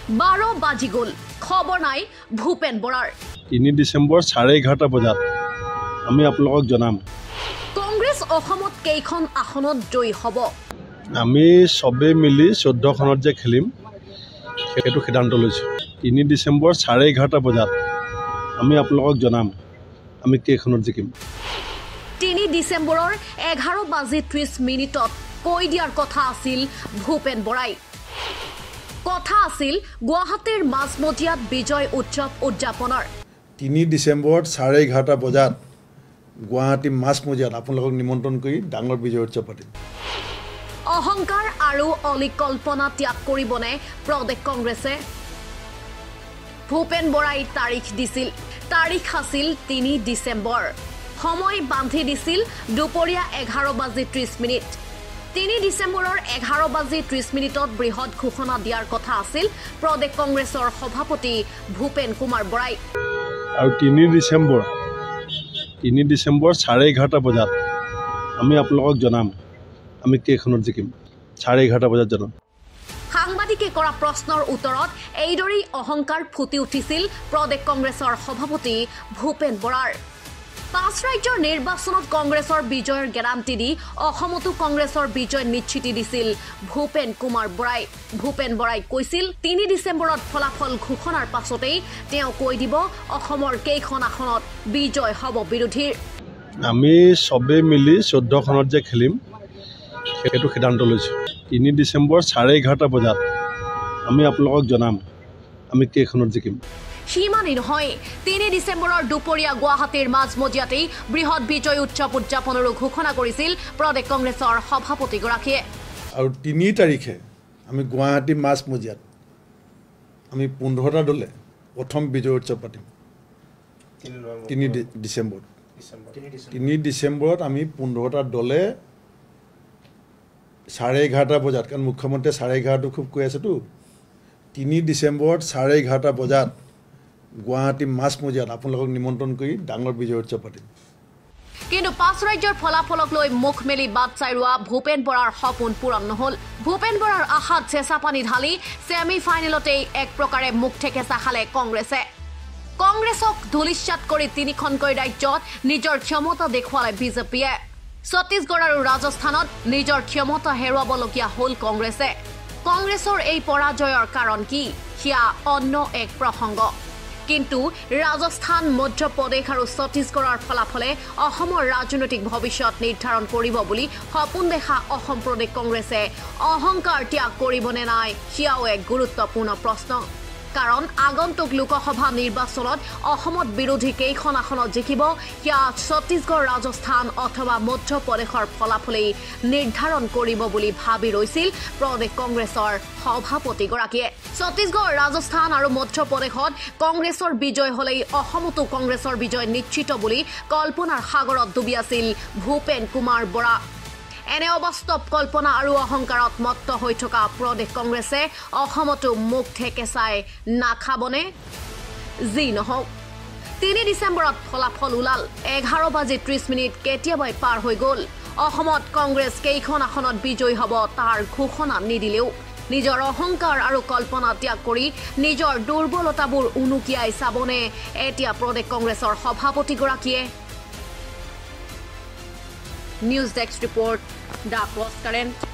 12 বাজি গ'ল খবৰ নাই ভূপেন বৰাৰ 3 ডিসেম্বৰ 11:30 বজাত আমি আপোনালোকক জনাম কংগ্ৰেছ অসমত কেইখন আসনত জয়ী হ'ব আমি সবে মিলি 14খনত যে খেলিম সেইটো সিদ্ধান্ত লৈছো 3 ডিসেম্বৰ 11:30 বজাত আমি আপোনালোকক জনাম আমি কেইখনত জিকিম 3 ডিসেম্বৰৰ 11:30 কৈ দিয়াৰ কথা আছিল ভূপেন বৰাই কথা আছিল গুৱাহাটীৰ মাজমজিয়াত বিজয় উৎসৱ উদযাপনৰ 3 ডিসেম্বৰ 11:30 বজাত গুৱাহাটী মাজমজিয়াত আপোনালোকক নিমন্ত্ৰণ কৰি ডাঙৰ বিজয় উৎসৱ পাতিম অহংকাৰ আৰু অলিকল্পনা ত্যাগ কৰিবনে প্ৰদেশ কংগ্ৰেছে ভূপেন বৰাই তাৰিখ দিছিল তাৰিখ আছিল 3 ডিসেম্বৰ সময় বান্ধি দিছিল দুপৰীয়া 11:30 3 ডিসেম্বৰৰ 11:30 বৃহৎ ঘোষণা দিয়াৰ কথা আছিল প্ৰদেশ কংগ্ৰেছৰ সভাপতি ভূপেন কুমাৰ বৰাই আৰু 3 ডিসেম্বৰ 11:30 বজাত আমি আপোনালোকক জনাম আমি কেইখনত জিকিম 11:30 বজাত জনাম সাংবাদিকে কৰা প্ৰশ্নৰ উত্তৰত এইদৰেই অহংকাৰ ফুটি উঠিছিল প্ৰদেশ কংগ্ৰেছৰ সভাপতি ভূপেন বৰাৰ 5 ৰাজ্যৰ নিৰ্বাচনত কংগ্ৰেছৰ বিজয়ৰ গ্যাৰান্টি দি অসমতো কংগ্ৰেছৰ বিজয় নিশ্চিত দিছিল ভূপেন কুমাৰ বৰাই ভূপেন বৰাই কৈছিল 3 ডিসেম্বৰত ফলাফল ঘোষণাৰ পাছতেই তেওঁ কৈ দিব অসমৰ কেইখন আসনত বিজয় হ'ব বিৰোধীৰ আমি সবে মিলি 14খনত যে খেলিম সেইটো সিদ্ধান্ত লৈছো 3 ডিসেম্বৰ 11:30 বজাত আমি আপোনালোকক জনাম আমি কেইখনত জিকিম সীমানি নহয় 3 ডিসেম্বৰৰ দুপৰীয়া গুৱাহাটীৰ মাজমজিয়াতেই বৃহৎ বিজয় উৎসৱ উদযাপনৰ ঘোষণা কৰিছিল প্ৰদেশ কংগ্ৰেছৰ সভাপতিগৰাকীয়ে আৰু 3 তাৰিখে আমি গুৱাহাটী মাজমজিয়াত আমি 15টা দলে প্ৰথম বিজয় উৎসৱ পাতিম 3 ডিসেম্বৰত আমি 15টা দলে 11:30 বজাত কাৰণ মুখ্যমন্ত্ৰী 11:30 খুব কৈ আছেতো 3 ডিসেম্বৰত 11:30 বজাত গুৱাহাটী মাজমজিয়াত আপোনালোকক নিমন্ত্ৰণ কৰি ডাঙৰ বিজয় উৎসৱ পাতিম কিন্তু 5 ৰাজ্যৰ ফলাফলক লৈ মুখ মেলি বাট চাই ৰোৱা ভূপেন বৰাৰ সপোন পূৰণ নহল ভূপেন বৰাৰ আশাত চেঁচা পানী ঢালি ছেমি ফাইনেলতেই এক প্ৰকাৰে মুখ ঠেকেচা খালে কংগ্ৰেছে কংগ্ৰেছক ধুলিশ্বাত কৰি 3খনকৈ ৰাজ্যত নিজৰ ক্ষমতা দেখুৱালে বিজেপিয়ে ছত্তীশগড় আৰু ৰাজস্থানত নিজৰ ক্ষমতা হেৰুৱাবলগীয়া হ'ল কংগ্ৰেছে কংগ্ৰেছৰ এই পৰাজয়ৰ কাৰণ কি হিয়া অন্য এক প্ৰসংগ কিন্তু ৰাজস্থান মধ্যপ্ৰদেশ আৰু ছত্তীশগড়ৰ ফলাফলে অসমৰ ৰাজনৈতিক ভৱিষ্যত নিৰ্ধাৰণ কৰিব বুলি সপোন দেখা অসম প্ৰদেশ কংগ্ৰেছে অহংকাৰ ত্যাগ কৰিবনে নাই হিয়াও এক গুৰুত্বপূৰ্ণ প্ৰশ্ন কাৰণ আগন্তুক লোকসভা নিৰ্বাচনত অসমত বিৰোধী কেইখন আসনত জিকিব হিয়া ছত্তীশগড় ৰাজস্থান অথবা মধ্যপ্ৰদেশৰ ফলাফলেই নিৰ্ধাৰণ কৰিব বুলি ভাবি ৰৈছিল প্ৰদেশ কংগ্ৰেছৰ সভাপতিগৰাকীয়ে ছত্তীশগড় ৰাজস্থান আৰু মধ্যপ্ৰদেশত কংগ্ৰেছৰ বিজয় হলেই অসমতো কংগ্ৰেছৰ বিজয় নিশ্চিত বুলি কল্পনাৰ সাগৰত ডুবি আছিল ভূপেন কুমাৰ বৰা এনে অবাস্তৱ কল্পনা আৰু অহংকাৰত মত্ত হৈ থকা প্ৰদেশ কংগ্ৰেছে অসমতো মুখ ঠেকেচাই নাখাবনে যি নহওক 3 ডিসেম্বৰত ফলাফল ওলাল 11:30 কেতিয়াবাই পাৰ হৈ গ'ল অসমত কংগ্ৰেছ কেইখন আসনত বিজয়ী হ'ব তাৰ ঘোষণা নিদিলেও নিজৰ অহংকাৰ আৰু কল্পনা ত্যাগ কৰি নিজৰ দুৰ্বলতাবোৰ উনুকিয়াই চাবনে এতিয়া প্ৰদেশ কংগ্ৰেছৰ সভাপতিগৰাকীয়ে News Desk report, The Cross Current.